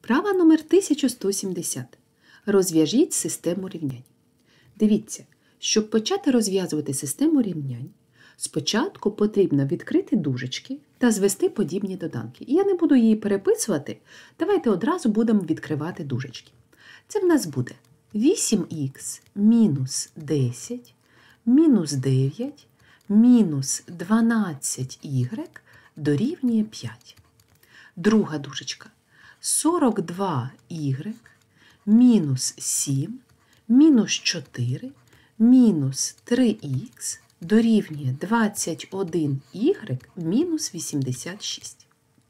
Вправа номер 1170. Розв'яжіть систему рівнянь. Дивіться, щоб почати розв'язувати систему рівнянь, спочатку потрібно відкрити дужечки та звести подібні доданки. Я не буду її переписувати, давайте одразу будемо відкривати дужечки. Це в нас буде 8х мінус 10 мінус 9 мінус 12y дорівнює 5. Друга дужечка. 42y мінус 7 мінус 4 мінус 3х дорівнює 21y мінус 86.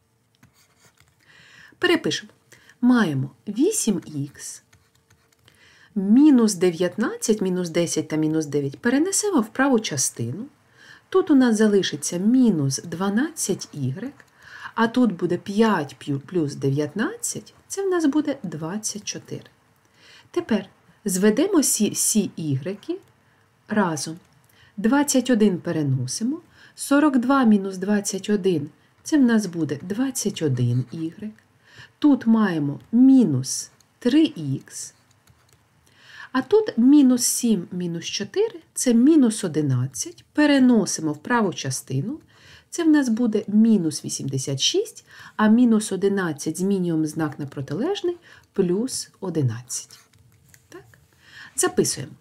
Перепишемо. Маємо 8х мінус 19, мінус 10 та мінус 9 перенесемо в праву частину. Тут у нас залишиться мінус 12y, а тут буде 5 плюс 19, це в нас буде 24. Тепер зведемо всі ігреки разом. 21 переносимо, 42 мінус 21, це в нас буде 21y. Тут маємо мінус 3х, а тут мінус 7 мінус 4, це мінус 11, переносимо в праву частину. Це в нас буде мінус 86, а мінус 11 змінюємо знак на протилежний, плюс 11. Так? Записуємо.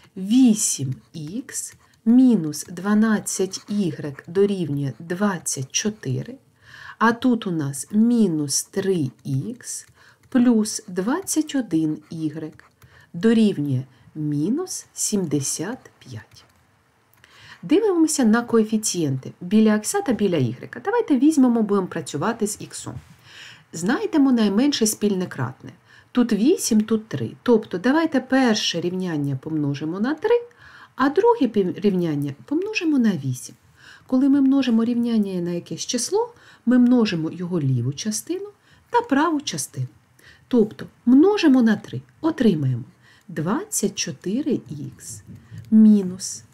8х мінус 12y дорівнює 24, а тут у нас мінус 3х плюс 21y дорівнює мінус 75. Дивимося на коефіцієнти біля х та біля y. Давайте візьмемо, будемо працювати з х. Знайдемо найменше спільне кратне. Тут 8, тут 3. Тобто давайте перше рівняння помножимо на 3, а друге рівняння помножимо на 8. Коли ми множимо рівняння на якесь число, ми множимо його ліву частину та праву частину. Тобто множимо на 3, отримаємо 24х мінус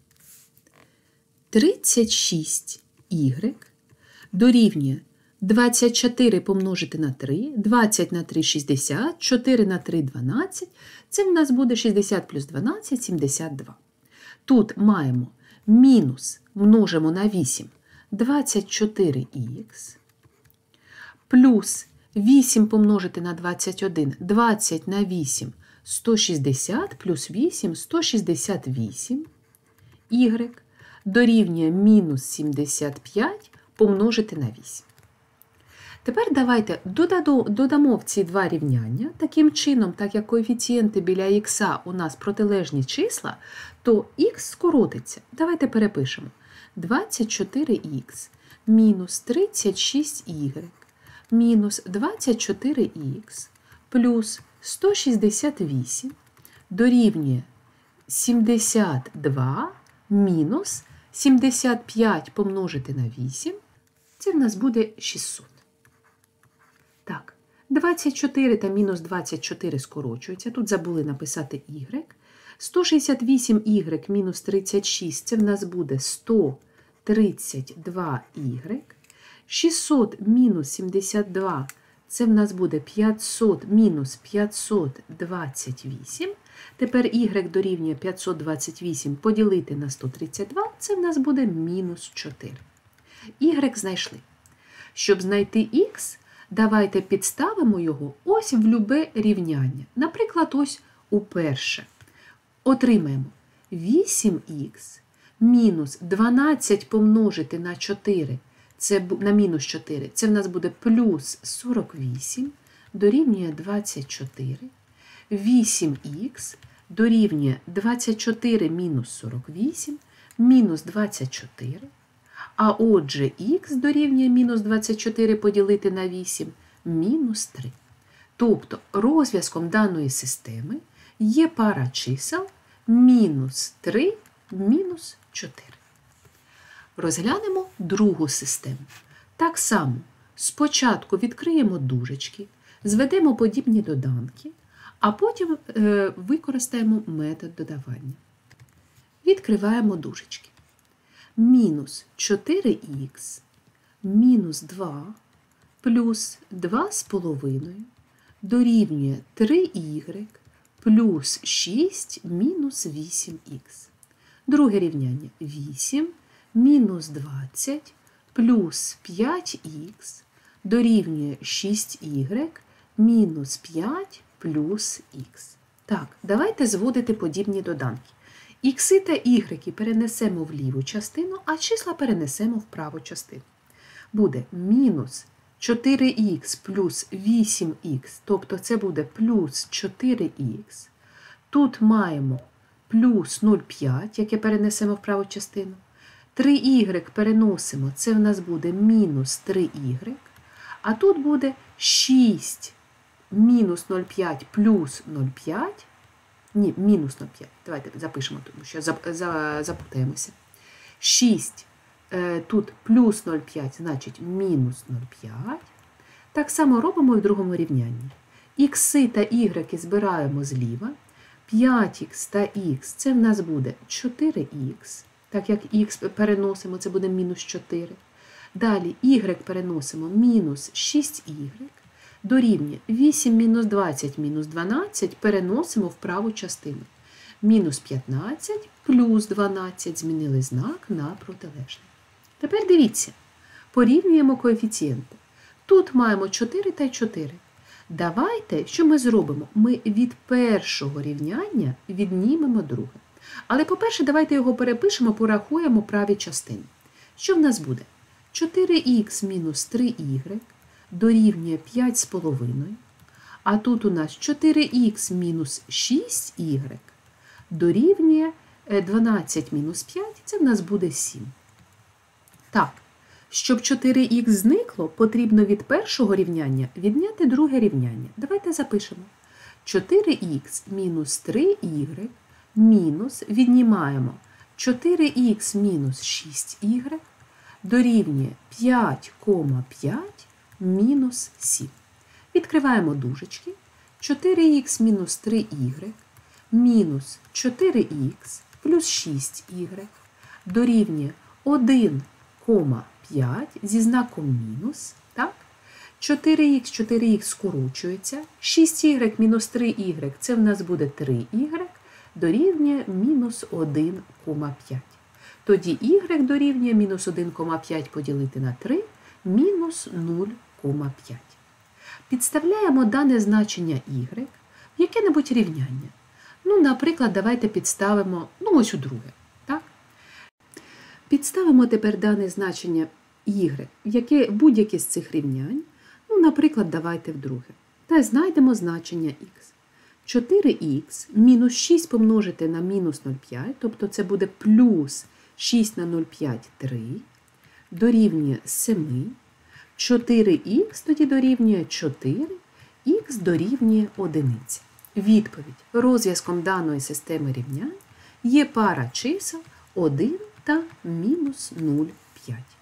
36y дорівнює 24 помножити на 3, 20 на 3 – 60, 4 на 3 – 12, це в нас буде 60 плюс 12 – 72. Тут маємо мінус, множимо на 8, 24х, плюс 8 помножити на 21, 20 на 8 – 160, плюс 8 – 168, y дорівнює мінус 75 помножити на 8. Тепер давайте додамо в ці два рівняння. Таким чином, так як коефіцієнти біля х у нас протилежні числа, то х скоротиться. Давайте перепишемо. 24х мінус 36y мінус 24х плюс 168 дорівнює 72 мінус 75 помножити на 8, це в нас буде 600. Так, 24 та мінус 24 скорочуються, тут забули написати y. 168y мінус 36, це в нас буде 132y. 600 мінус 72, це в нас буде 500 мінус 528. Тепер y дорівнює 528 поділити на 132, це в нас буде мінус 4. Y знайшли. Щоб знайти х, давайте підставимо його ось в любе рівняння. Наприклад, ось у перше. Отримаємо 8х мінус 12 помножити на 4, це на мінус 4, це в нас буде плюс 48, дорівнює 24. 8х дорівнює 24 мінус 48, мінус 24. А отже, х дорівнює мінус 24 поділити на 8, мінус 3. Тобто розв'язком даної системи є пара чисел мінус 3, мінус 4. Розглянемо другу систему. Так само спочатку відкриємо дужечки, зведемо подібні доданки, а потім використаємо метод додавання. Відкриваємо дужечки. Мінус 4х мінус 2 плюс 2,5 дорівнює 3y плюс 6 мінус 8х. Друге рівняння 8 мінус 20 плюс 5х дорівнює 6y мінус 5 плюс х. Так, давайте зводити подібні доданки. Ікси та ігреки перенесемо в ліву частину, а числа перенесемо в праву частину. Буде мінус 4х плюс 8х, тобто це буде плюс 4х. Тут маємо плюс 0,5, яке перенесемо в праву частину. 3y переносимо, це в нас буде мінус 3y. А тут буде 6 мінус 0,5 плюс 0,5. Ні, мінус 0,5. Давайте запишемо, тому що запутаємося. 6 тут плюс 0,5, значить мінус 0,5. Так само робимо і в другому рівнянні. Ікси та ігреки збираємо зліва. 5х та х це в нас буде 4х. Так як х переносимо, це буде мінус 4. Далі y переносимо мінус 6y. Дорівнює 8 мінус 20 мінус 12 переносимо в праву частину. Мінус 15 плюс 12 змінили знак на протилежний. Тепер дивіться, порівнюємо коефіцієнти. Тут маємо 4 та 4. Давайте, що ми зробимо? Ми від першого рівняння віднімемо друге. Але, по-перше, давайте його перепишемо, порахуємо праві частини. Що в нас буде? 4х мінус 3y дорівнює 5,5. А тут у нас 4х мінус 6y дорівнює 12 мінус 5, це в нас буде 7. Так, щоб 4х зникло, потрібно від першого рівняння відняти друге рівняння. Давайте запишемо. 4х мінус 3y мінус, віднімаємо 4х мінус 6y дорівнює 5,5 мінус 7. Відкриваємо дужечки. 4х мінус 3y мінус 4х плюс 6y дорівнює 1,5 зі знаком мінус. Так? 4х скорочується. 6y мінус 3y це в нас буде 3y дорівнює мінус 1,5. Тоді y дорівнює мінус 1,5 поділити на 3 мінус 0,5. Підставляємо дане значення y в яке-небудь рівняння. Ну, наприклад, давайте підставимо, ось у друге. Так? Підставимо тепер дане значення y в будь-яке з цих рівнянь. Ну, наприклад, давайте в друге. Та знайдемо значення х. 4х мінус 6 помножити на мінус 0,5, тобто це буде плюс 6 на 0,5 – 3, дорівнює 7. 4х тоді дорівнює 4, х дорівнює 1. Відповідь. Розв'язком даної системи рівнянь є пара чисел 1 та мінус 0,5.